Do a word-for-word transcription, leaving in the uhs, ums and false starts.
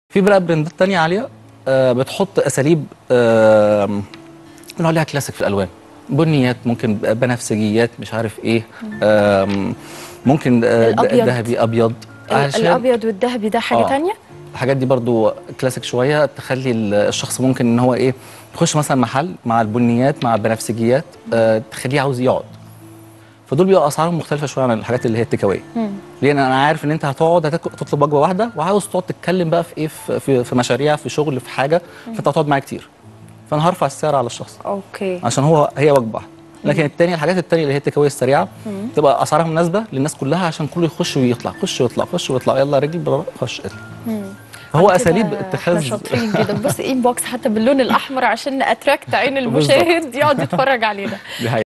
في بقى براندات تانية عالية آه بتحط أساليب آه بنقول عليها كلاسيك في الألوان، بنيات، ممكن بنفسجيات، مش عارف إيه، آه ممكن آه الأبيض. ذهبي أبيض. علشان الأبيض والذهبي ده حاجة آه تانية؟ الحاجات دي برضو كلاسيك شوية، تخلي الشخص ممكن إن هو إيه يخش مثلا محل مع البنيات مع البنفسجيات، آه تخليه عاوز يقعد. فدول بيبقى اسعارهم مختلفه شويه عن الحاجات اللي هي التيك اواي، لان انا عارف ان انت هتقعد هتطلب وجبه واحده وعاوز تقعد تتكلم بقى في ايه في, في, في مشاريع، في شغل، في حاجه، فانت هتقعد معايا كتير، فانا هرفع السعر على الشخص اوكي عشان هو هي وجبه واحده. لكن الثانيه الحاجات الثانيه اللي هي التيك اواي السريعه تبقى اسعارها مناسبه للناس كلها، عشان كله يخش ويطلع، خش ويطلع، خش ويطلع، يلا رجل بابا خش اطلع. فهو اساليب اتخاذ. احنا شاطرين جدا. بص انبوكس حتى باللون الاحمر عشان ناتراكت عين المشاهد يقعد يتفرج علينا. دي